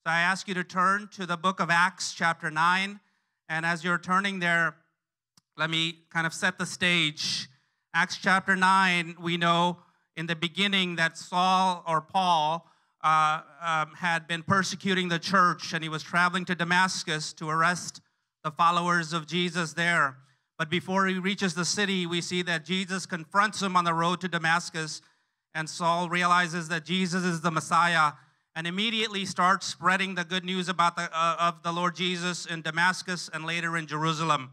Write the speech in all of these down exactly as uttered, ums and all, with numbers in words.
So I ask you to turn to the book of Acts chapter nine. And as you're turning there, let me kind of set the stage. Acts chapter nine, we know in the beginning that Saul or Paul uh, um, had been persecuting the church, and he was traveling to Damascus to arrest the followers of Jesus there. But before he reaches the city, we see that Jesus confronts him on the road to Damascus, and Saul realizes that Jesus is the Messiah and immediately starts spreading the good news about the, uh, of the Lord Jesus in Damascus and later in Jerusalem.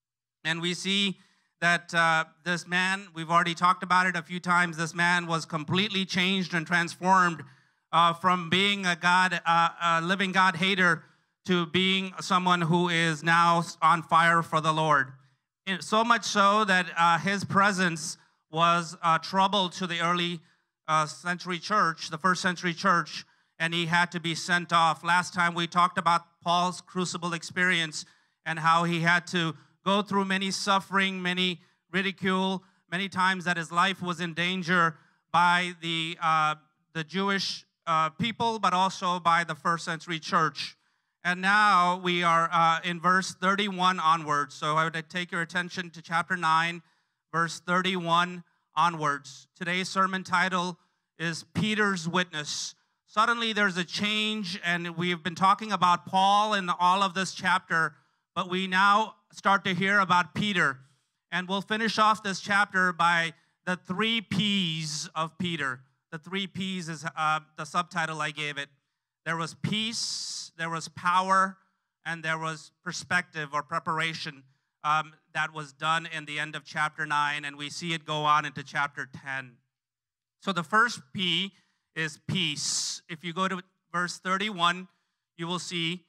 And we see that uh, this man, we've already talked about it a few times, this man was completely changed and transformed uh, from being a God, uh, a living God hater to being someone who is now on fire for the Lord. So much so that uh, his presence was uh, trouble to the early uh, century church, the first century church, and he had to be sent off. Last time we talked about Paul's crucible experience and how he had to go through many suffering, many ridicule, many times that his life was in danger by the, uh, the Jewish uh, people, but also by the first century church. And now we are uh, in verse thirty-one onwards. So I would take your attention to chapter nine, verse thirty-one onwards. Today's sermon title is Peter's Witness. Suddenly there's a change, and we've been talking about Paul in all of this chapter, but we now start to hear about Peter. And we'll finish off this chapter by the three P's of Peter. The three P's is uh, the subtitle I gave it. There was peace, there was power, and there was perspective or preparation um, that was done in the end of chapter nine, and we see it go on into chapter ten. So the first P is peace. If you go to verse thirty-one, you will see,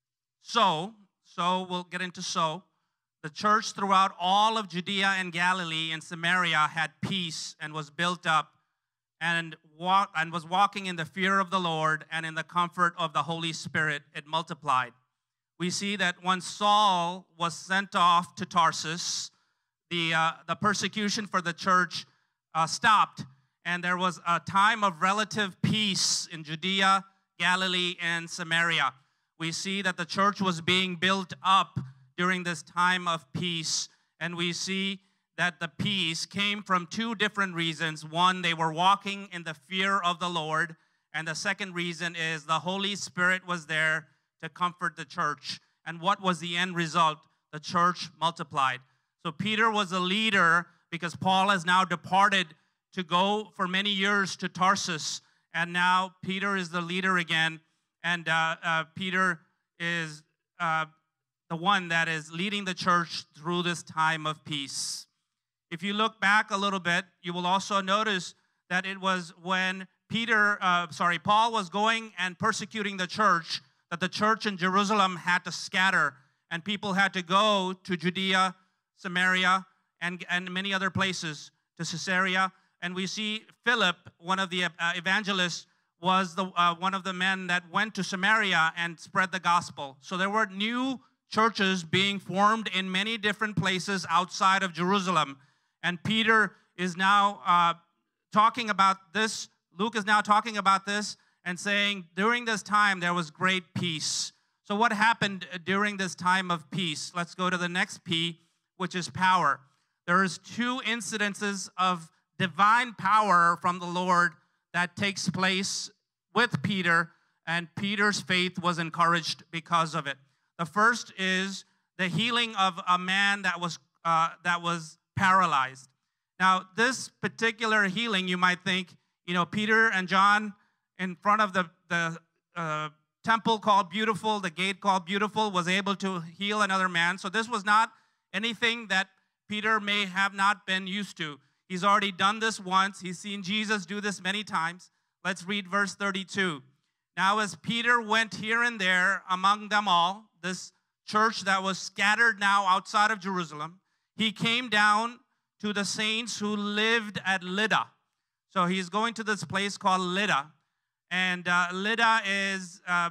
so, so we'll get into so. The church throughout all of Judea and Galilee and Samaria had peace and was built up and, walk, and was walking in the fear of the Lord and in the comfort of the Holy Spirit. It multiplied. We see that when Saul was sent off to Tarsus, the, uh, the persecution for the church uh, stopped, and there was a time of relative peace in Judea, Galilee, and Samaria. We see that the church was being built up during this time of peace, and we see that the peace came from two different reasons. One, they were walking in the fear of the Lord, and the second reason is the Holy Spirit was there to comfort the church. And what was the end result? The church multiplied. So Peter was a leader because Paul has now departed to go for many years to Tarsus, and now Peter is the leader again, and uh, uh, Peter is uh, the one that is leading the church through this time of peace. If you look back a little bit, you will also notice that it was when Peter, uh, sorry, Paul was going and persecuting the church that the church in Jerusalem had to scatter, and people had to go to Judea, Samaria, and, and many other places, to Caesarea. And we see Philip, one of the uh, evangelists, was the uh, one of the men that went to Samaria and spread the gospel. So there were new churches being formed in many different places outside of Jerusalem. And Peter is now uh, talking about this. Luke is now talking about this and saying, during this time, there was great peace. So what happened during this time of peace? Let's go to the next P, which is power. There is two incidences of divine power from the Lord that takes place with Peter, and Peter's faith was encouraged because of it. The first is the healing of a man that was uh, that was paralyzed. Now, this particular healing, you might think, you know, Peter and John in front of the, the uh, temple called Beautiful, the gate called Beautiful, was able to heal another man. So this was not anything that Peter may have not been used to. He's already done this once. He's seen Jesus do this many times. Let's read verse thirty-two. Now, as Peter went here and there among them all, this church that was scattered now outside of Jerusalem, he came down to the saints who lived at Lydda. So he's going to this place called Lydda. And uh, Lydda is uh,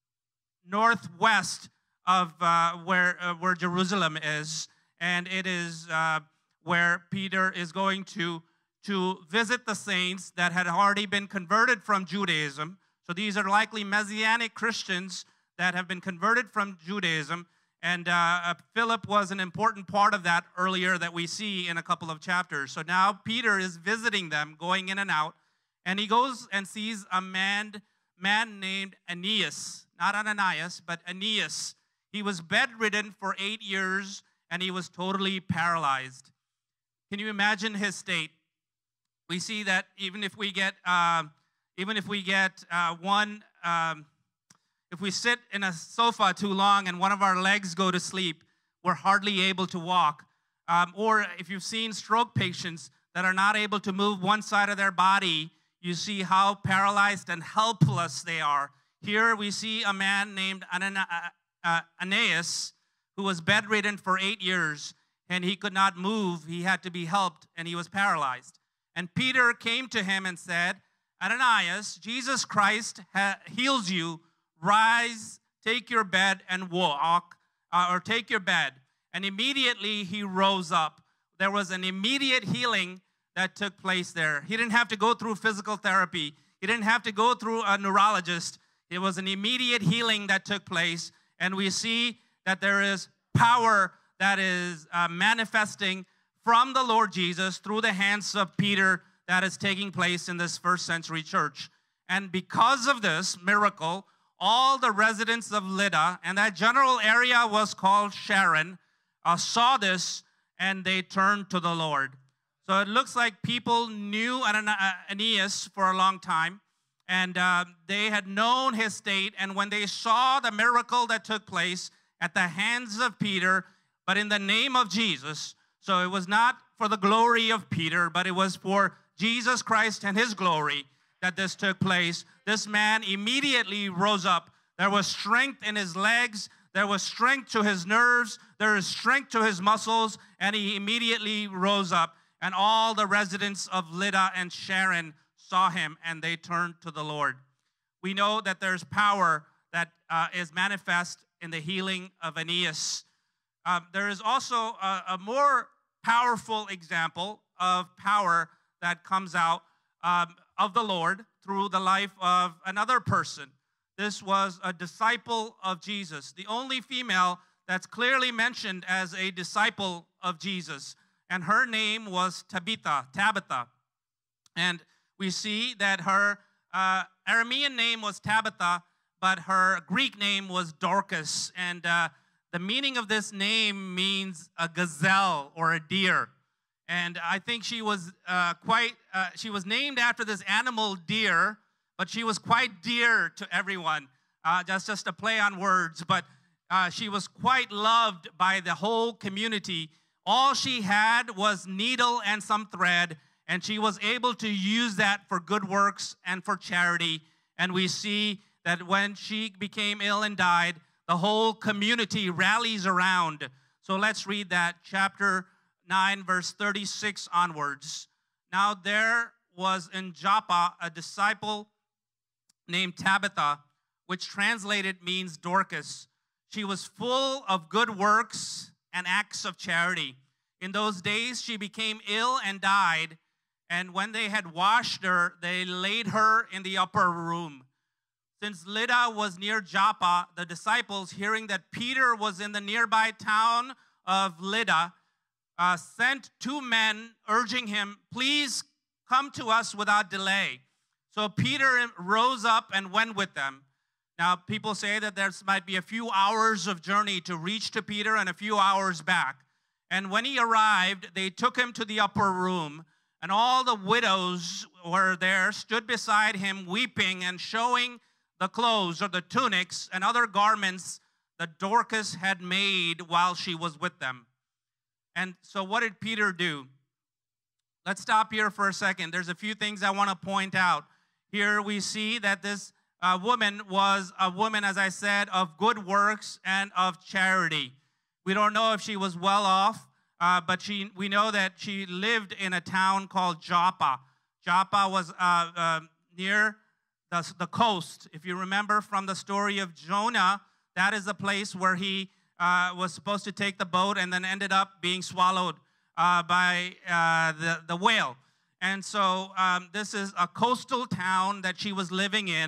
northwest of uh, where, uh, where Jerusalem is. And it is uh, where Peter is going to, to visit the saints that had already been converted from Judaism So these are likely Messianic Christians that have been converted from Judaism. And uh, Philip was an important part of that earlier that we see in a couple of chapters. So now Peter is visiting them, going in and out. And he goes and sees a man, man named Aeneas. Not Ananias, but Aeneas. He was bedridden for eight years, and he was totally paralyzed. Can you imagine his state? We see that even if we get, uh, even if we get uh, one, um, if we sit in a sofa too long and one of our legs go to sleep, we're hardly able to walk. Um, or if you've seen stroke patients that are not able to move one side of their body, you see how paralyzed and helpless they are. Here we see a man named Aeneas who was bedridden for eight years, and he could not move. He had to be helped, and he was paralyzed. And Peter came to him and said, Ananias, Jesus Christ ha- heals you. Rise, take your bed and walk, uh, or take your bed. And immediately he rose up. There was an immediate healing that took place there. He didn't have to go through physical therapy. He didn't have to go through a neurologist. It was an immediate healing that took place. And we see that there is power that is uh, manifesting from the Lord Jesus through the hands of Peter that is taking place in this first century church. And because of this miracle, all the residents of Lydda, and that general area was called Sharon, uh, saw this, and they turned to the Lord. So it looks like people knew Aeneas for a long time, and uh, they had known his state, and when they saw the miracle that took place at the hands of Peter, but in the name of Jesus, so it was not for the glory of Peter, but it was for Jesus Christ and his glory that this took place. This man immediately rose up. There was strength in his legs. There was strength to his nerves. There is strength to his muscles. And he immediately rose up. And all the residents of Lydda and Sharon saw him, and they turned to the Lord. We know that there's power that uh, is manifest in the healing of Aeneas. Uh, there is also a, a more powerful example of power that comes out um, of the Lord through the life of another person. This was a disciple of Jesus, the only female that's clearly mentioned as a disciple of Jesus. And her name was Tabitha, Tabitha. And we see that her uh, Aramean name was Tabitha, but her Greek name was Dorcas. And uh, the meaning of this name means a gazelle or a deer. And I think she was uh, quite, uh, she was named after this animal deer, but she was quite dear to everyone. Uh, that's just a play on words, but uh, she was quite loved by the whole community. All she had was needle and some thread, and she was able to use that for good works and for charity. And we see that when she became ill and died, the whole community rallies around. So let's read that, chapter nine, verse thirty-six onwards. Now there was in Joppa a disciple named Tabitha, which translated means Dorcas. She was full of good works and acts of charity. In those days she became ill and died, and when they had washed her, they laid her in the upper room. Since Lydda was near Joppa, the disciples, hearing that Peter was in the nearby town of Lydda, uh, sent two men urging him, please come to us without delay. So Peter rose up and went with them. Now, people say that there might be a few hours of journey to reach to Peter and a few hours back. And when he arrived, they took him to the upper room, and all the widows were there, stood beside him, weeping and showing the clothes or the tunics and other garments that Dorcas had made while she was with them. And so what did Peter do? Let's stop here for a second. There's a few things I want to point out. Here we see that this uh, woman was a woman, as I said, of good works and of charity. We don't know if she was well off, uh, but she, we know that she lived in a town called Joppa. Joppa was uh, uh, near the, the coast. If you remember from the story of Jonah, that is the place where he uh, was supposed to take the boat and then ended up being swallowed uh, by uh, the, the whale. And so um, this is a coastal town that she was living in.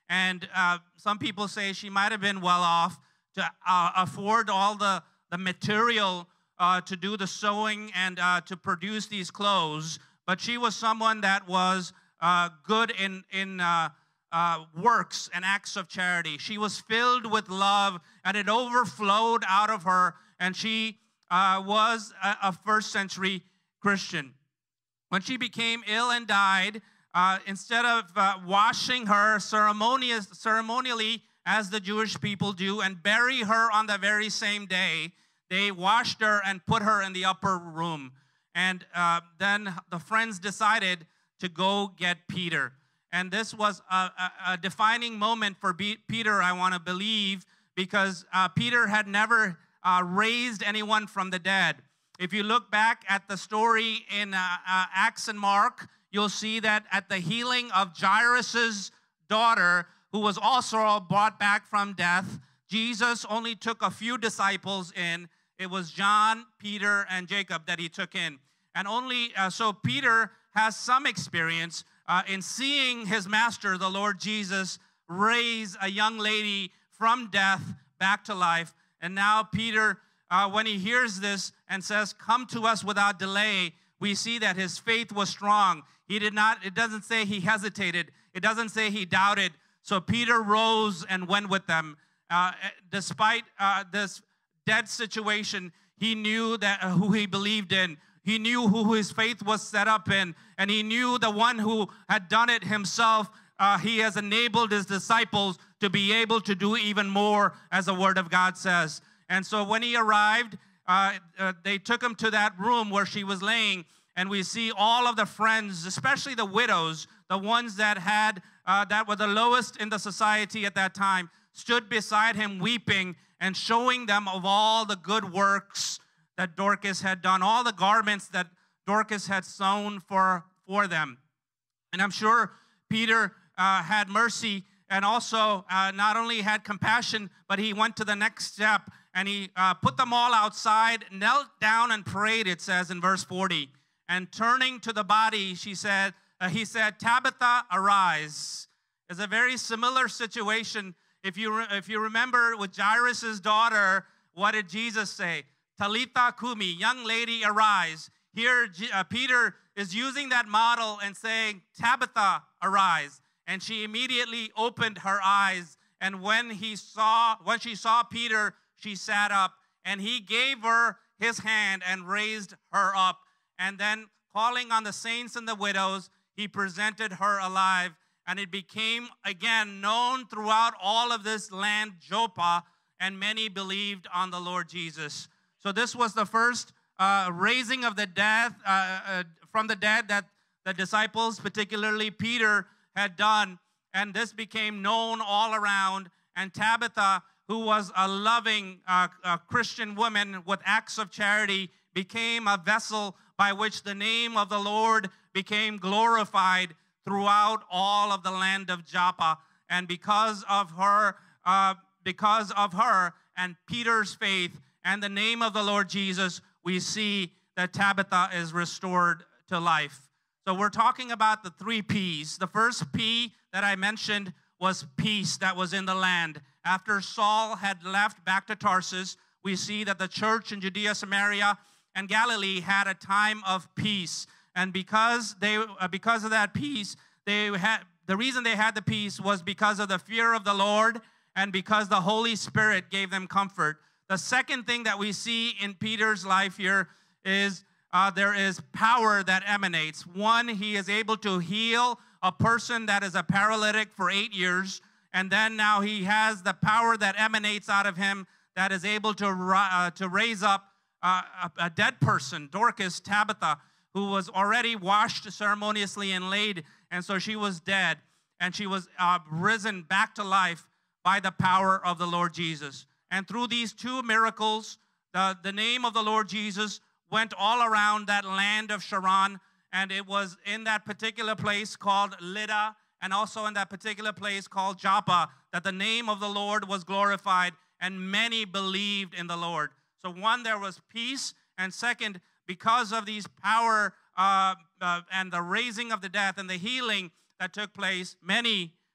And uh, some people say she might have been well off to uh, afford all the, the material uh, to do the sewing and uh, to produce these clothes. But she was someone that was uh, good in, in uh, uh, works and acts of charity. She was filled with love, and it overflowed out of her, and she uh, was a, a first century Christian. When she became ill and died, uh, instead of uh, washing her ceremonious, ceremonially, as the Jewish people do, and bury her on the very same day, they washed her and put her in the upper room. And uh, then the friends decided to go get Peter. And this was a, a, a defining moment for B Peter, I want to believe, because uh, Peter had never uh, raised anyone from the dead. If you look back at the story in uh, uh, Acts and Mark, you'll see that at the healing of Jairus' daughter, who was also brought back from death, Jesus only took a few disciples in. It was John, Peter, and Jacob that he took in. And only, uh, so Peter has some experience uh, in seeing his master, the Lord Jesus, raise a young lady from death back to life. And now Peter, uh, when he hears this and says, "Come to us without delay," we see that his faith was strong. He did not, it doesn't say he hesitated. It doesn't say he doubted. So Peter rose and went with them. Uh, despite uh, this dead situation, he knew that uh, who he believed in. He knew who his faith was set up in. And he knew the one who had done it himself. Uh, he has enabled his disciples to be able to do even more, as the Word of God says. And so when he arrived, uh, uh, they took him to that room where she was laying. And we see all of the friends, especially the widows, the ones that had uh, that were the lowest in the society at that time, stood beside him weeping and showing them of all the good works that Dorcas had done, all the garments that Dorcas had sewn for, for them. And I'm sure Peter uh, had mercy and also uh, not only had compassion, but he went to the next step and he uh, put them all outside, knelt down and prayed, it says in verse forty. And turning to the body, she said, uh, he said, "Tabitha, arise." It's a very similar situation. If you, re if you remember with Jairus' daughter, what did Jesus say? "Talitha kumi," young lady, arise. Here, G uh, Peter is using that model and saying, "Tabitha, arise." And she immediately opened her eyes. And when he saw, when she saw Peter, she sat up. And he gave her his hand and raised her up. And then, calling on the saints and the widows, he presented her alive. And it became, again, known throughout all of this land, Joppa, and many believed on the Lord Jesus. So this was the first uh, raising of the dead, uh, uh, from the dead that the disciples, particularly Peter, had done. And this became known all around. And Tabitha, who was a loving uh, a Christian woman with acts of charity, became a vessel by which the name of the Lord became glorified throughout all of the land of Joppa. And because of her, uh, because of her and Peter's faith and the name of the Lord Jesus, we see that Tabitha is restored to life. So we're talking about the three P's. The first P that I mentioned was peace that was in the land. After Saul had left back to Tarsus, we see that the church in Judea, Samaria, and Galilee had a time of peace. And because they, uh, because of that peace, they had, the reason they had the peace was because of the fear of the Lord and because the Holy Spirit gave them comfort. The second thing that we see in Peter's life here is uh, there is power that emanates. One, he is able to heal a person that is a paralytic for eight years. And then now he has the power that emanates out of him that is able to, uh, to raise up uh, a, a dead person, Dorcas, Tabitha, who was already washed ceremoniously and laid, and so she was dead. And she was uh, risen back to life by the power of the Lord Jesus. And through these two miracles, the, the name of the Lord Jesus went all around that land of Sharon, and it was in that particular place called Lydda, and also in that particular place called Joppa, that the name of the Lord was glorified, and many believed in the Lord. So one, there was peace, and second, because of these power uh, uh, and the raising of the dead and the healing that took place, many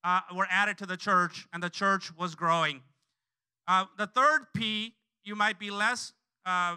uh, were added to the church, and the church was growing. Uh, the third P, you might be less uh,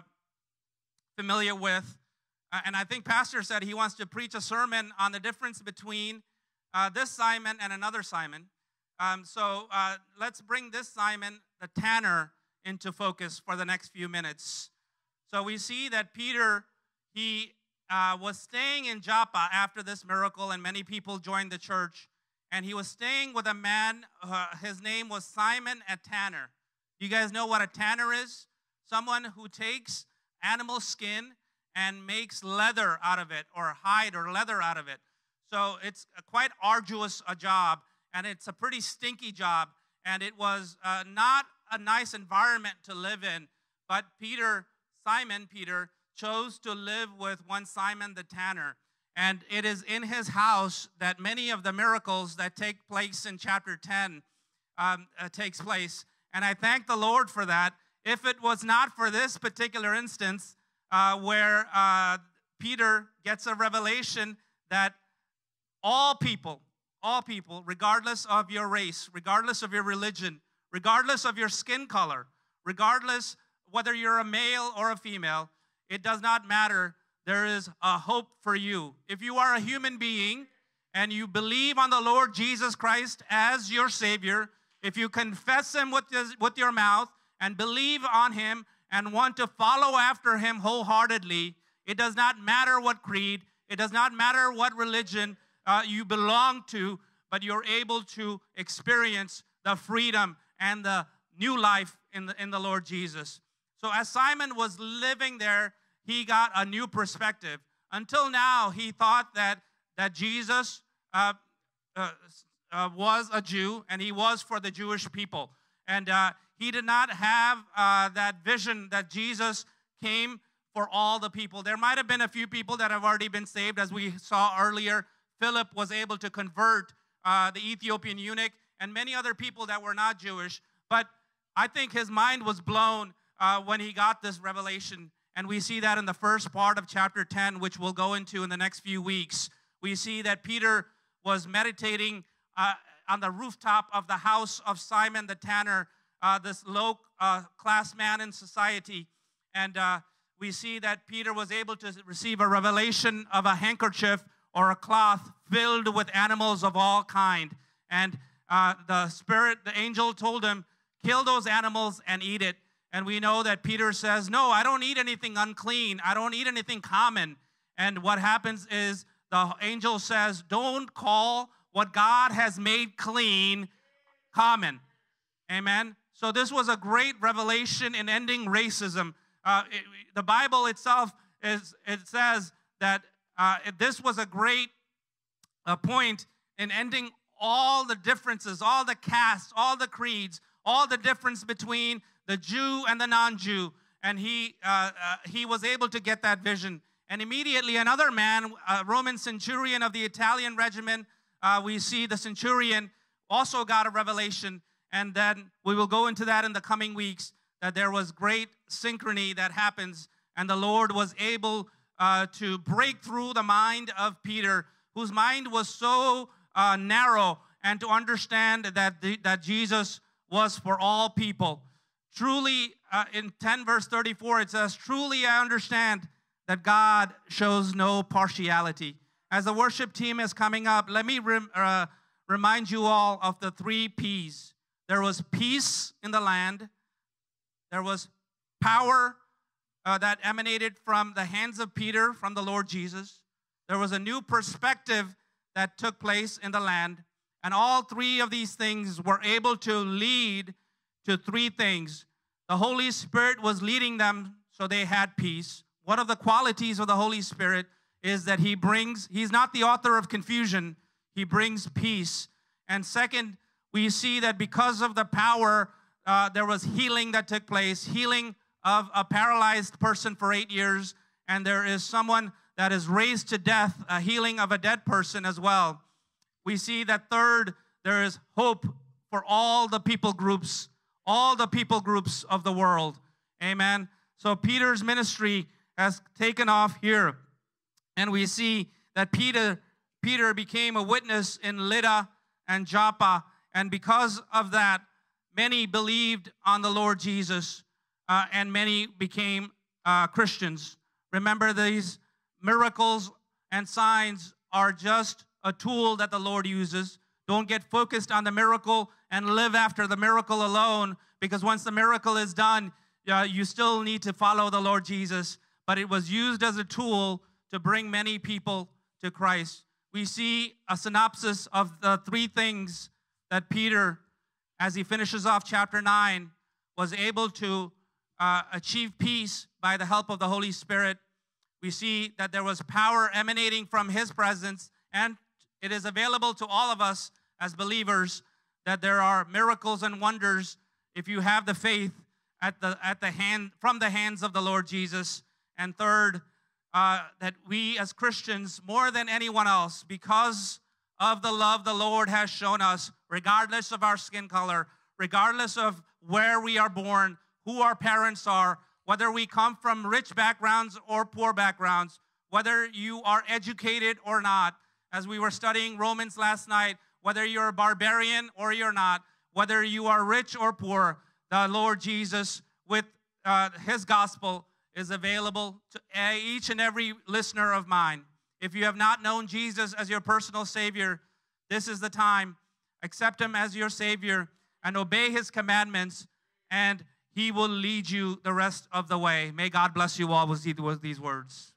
familiar with, uh, and I think Pastor said he wants to preach a sermon on the difference between uh, this Simon and another Simon. Um, so uh, let's bring this Simon, the tanner, into focus for the next few minutes. So we see that Peter, he uh, was staying in Joppa after this miracle, and many people joined the church. And he was staying with a man, uh, his name was Simon, a tanner. You guys know what a tanner is? Someone who takes animal skin and makes leather out of it, or hide or leather out of it. So it's a quite arduous a job, and it's a pretty stinky job. And it was uh, not a nice environment to live in. But Peter, Simon Peter, chose to live with one Simon the tanner. And it is in his house that many of the miracles that take place in chapter ten um, uh, takes place. And I thank the Lord for that. If it was not for this particular instance uh, where uh, Peter gets a revelation that all people, all people, regardless of your race, regardless of your religion, regardless of your skin color, regardless whether you're a male or a female, it does not matter. There is a hope for you. If you are a human being and you believe on the Lord Jesus Christ as your Savior, if you confess Him with, his, with your mouth and believe on Him and want to follow after Him wholeheartedly, it does not matter what creed, it does not matter what religion uh, you belong to, but you're able to experience the freedom and the new life in the, in the Lord Jesus. So as Simon was living there, he got a new perspective. Until now, he thought that, that Jesus uh, uh, uh, was a Jew, and he was for the Jewish people. And uh, he did not have uh, that vision that Jesus came for all the people. There might have been a few people that have already been saved. As we saw earlier, Philip was able to convert uh, the Ethiopian eunuch and many other people that were not Jewish. But I think his mind was blown uh, when he got this revelation. And we see that in the first part of chapter ten, which we'll go into in the next few weeks. We see that Peter was meditating uh, on the rooftop of the house of Simon the tanner, uh, this low-class uh, man in society. And uh, we see that Peter was able to receive a revelation of a handkerchief or a cloth filled with animals of all kind. And uh, the spirit, the angel told him, kill those animals and eat it. And we know that Peter says, no, I don't eat anything unclean. I don't eat anything common. And what happens is the angel says, don't call what God has made clean common. Amen. So this was a great revelation in ending racism. Uh, it, the Bible itself, is it says that uh, this was a great uh, point in ending all the differences, all the castes, all the creeds, all the difference between the Jew and the non-Jew. And he, uh, uh, he was able to get that vision. And immediately another man, a Roman centurion of the Italian regiment, uh, we see the centurion also got a revelation. And then we will go into that in the coming weeks, that there was great synchrony that happens. And the Lord was able uh, to break through the mind of Peter, whose mind was so uh, narrow, and to understand that, the, that Jesus was for all people. Truly, uh, in ten verse thirty-four, it says, truly I understand that God shows no partiality. As the worship team is coming up, let me rem uh, remind you all of the three P's. There was peace in the land. There was power uh, that emanated from the hands of Peter, from the Lord Jesus. There was a new perspective that took place in the land. And all three of these things were able to lead to three things. The Holy Spirit was leading them, so they had peace. One of the qualities of the Holy Spirit is that He brings, He's not the author of confusion, He brings peace. And second, we see that because of the power, uh, there was healing that took place, healing of a paralyzed person for eight years, and there is someone that is raised to death, a healing of a dead person as well. We see that third, there is hope for all the people groups, all the people groups of the world. Amen. So Peter's ministry has taken off here. And we see that Peter, Peter became a witness in Lydda and Joppa. And because of that, many believed on the Lord Jesus, uh, and many became uh, Christians. Remember, these miracles and signs are just a tool that the Lord uses. Don't get focused on the miracle and live after the miracle alone, because once the miracle is done, uh, you still need to follow the Lord Jesus. But it was used as a tool to bring many people to Christ. We see a synopsis of the three things that Peter, as he finishes off chapter nine, was able to uh, achieve peace by the help of the Holy Spirit. We see that there was power emanating from his presence, and it is available to all of us as believers that there are miracles and wonders if you have the faith at the at the hand from the hands of the Lord Jesus. And third, uh, that we as Christians, more than anyone else, because of the love the Lord has shown us, regardless of our skin color, regardless of where we are born, who our parents are, whether we come from rich backgrounds or poor backgrounds, whether you are educated or not, as we were studying Romans last night, whether you're a barbarian or you're not, whether you are rich or poor, the Lord Jesus, with uh, his gospel, is available to each and every listener of mine. If you have not known Jesus as your personal Savior, this is the time. Accept him as your Savior and obey his commandments, and he will lead you the rest of the way. May God bless you all with these words.